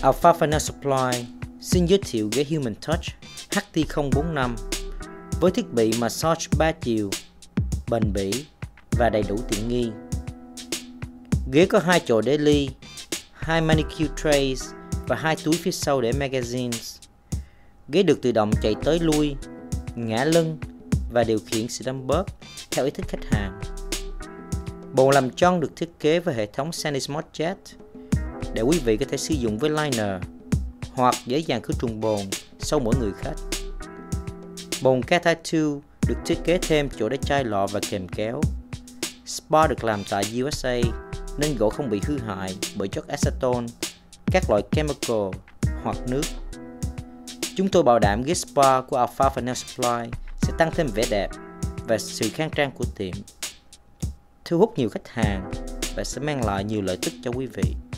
Alpha Financial Supply xin giới thiệu ghế Human Touch HT045 với thiết bị massage 3 chiều, bền bỉ và đầy đủ tiện nghi. Ghế có 2 chổi để ly, 2 manicure trays và 2 túi phía sau để magazines. Ghế được tự động chạy tới lui, ngả lưng và điều khiển sự đâm bóp theo ý thích khách hàng. Bồn làm chân được thiết kế với hệ thống Sandy Smart Jet để quý vị có thể sử dụng với liner hoặc dễ dàng khử trùng bồn sau mỗi người khách. Bồn Cat Eye 2 được thiết kế thêm chỗ để chai lọ và kềm kéo. Spa được làm tại USA nên gỗ không bị hư hại bởi chất acetone, các loại chemical hoặc nước. Chúng tôi bảo đảm ghế spa của Alpha Financial Supply sẽ tăng thêm vẻ đẹp và sự khang trang của tiệm, thu hút nhiều khách hàng và sẽ mang lại nhiều lợi ích cho quý vị.